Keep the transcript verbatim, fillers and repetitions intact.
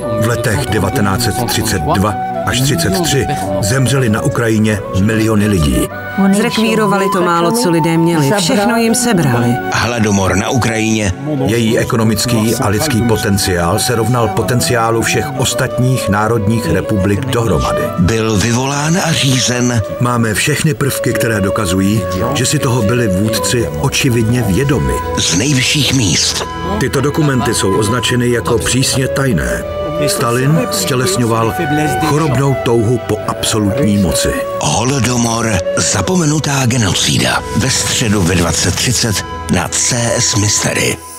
V letech devatenáct set třicet dva až třicet tři zemřeli na Ukrajině miliony lidí. Zrekvírovali to málo, co lidé měli. Všechno jim sebrali. Hladomor na Ukrajině. Její ekonomický a lidský potenciál se rovnal potenciálu všech ostatních národních republik dohromady. Byl vyvolán a řízen. Máme všechny prvky, které dokazují, že si toho byli vůdci očividně vědomi. Z nejvyšších míst. Tyto dokumenty jsou označeny jako přísně tajné. Stalin stělesňoval chorobnou touhu po absolutní moci. Holodomor, zapomenutá genocída. Ve středu ve dvacet třicet na C S Mystery.